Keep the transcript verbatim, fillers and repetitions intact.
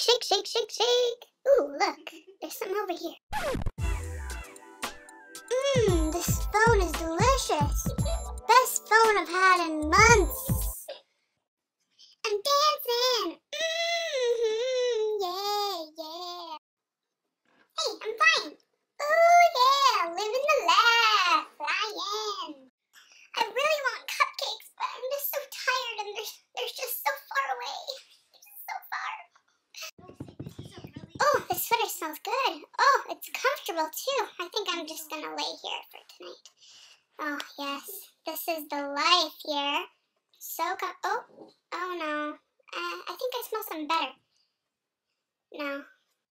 shake, shake, shake, shake. Ooh, look, there's something over here. Mmm, this phone is delicious. Best phone I've had in months. I'm dancing. Mm-hmm, yeah, yeah. Hey, I'm flying. Ooh, yeah, living the life, flying. I really want cupcakes, but I'm just so tired and they're, they're just so far away. So far. Oh, this sweater smells good. Oh, it's comfortable too. I think I'm just gonna lay here for tonight. Oh, yes, this is the life here. So com- oh, oh no. Uh, I think I smell something better. No.